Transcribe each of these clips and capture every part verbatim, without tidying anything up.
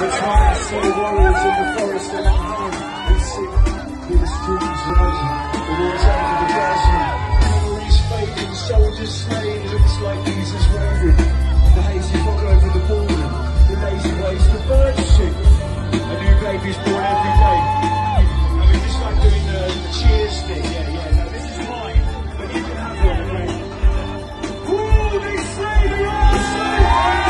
It's why I see warriors in the forest and at home. They sit with the streams rising, the walls over the grassy. Memories fading, soldiers slain, looks like Jesus waving. The hazy fog over the border, the lazy ways the birds sing. A new baby's born every day. I mean, just like doing the, the cheers thing. Yeah, yeah, no, this is mine, but you can have one, okay? Woo, they say they are slaves!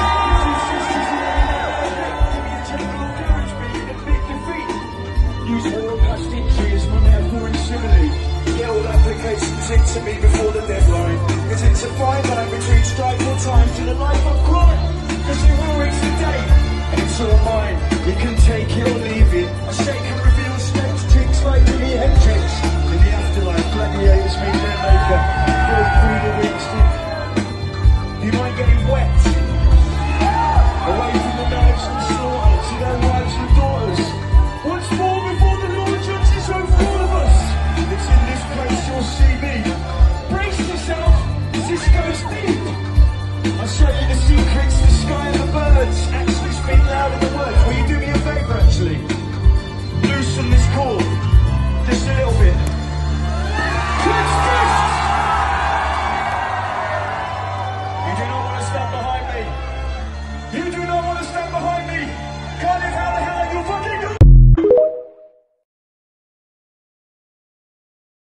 Use oil past injuries, one hair foreign simile. Get all applications into me before the deadline. Cause it's a fine line between strife or time to the life of crime. Cause you will reach the day